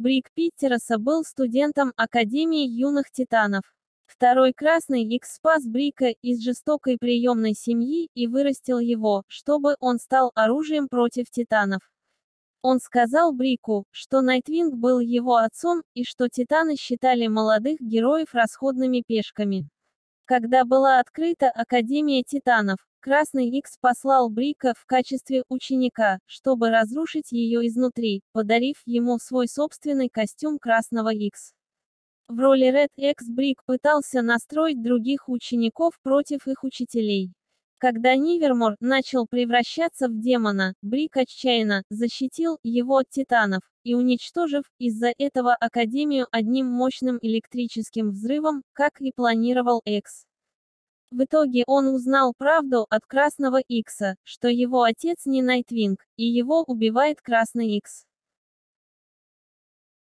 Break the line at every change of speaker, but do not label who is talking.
Брик Питтерса был студентом Академии юных титанов. Второй Красный Икс спас Брика из жестокой приемной семьи и вырастил его, чтобы он стал оружием против титанов. Он сказал Брику, что Найтвинг был его отцом, и что титаны считали молодых героев расходными пешками. Когда была открыта Академия Титанов, Красный Икс послал Брика в качестве ученика, чтобы разрушить ее изнутри, подарив ему свой собственный костюм Красного Икс. В роли Red X Брик пытался настроить других учеников против их учителей. Когда Нивермор начал превращаться в демона, Брик отчаянно защитил его от титанов, и уничтожив из-за этого Академию одним мощным электрическим взрывом, как и планировал X. В итоге он узнал правду от Красного Икса, что его отец не Найтвинг, и его убивает Красный Икс.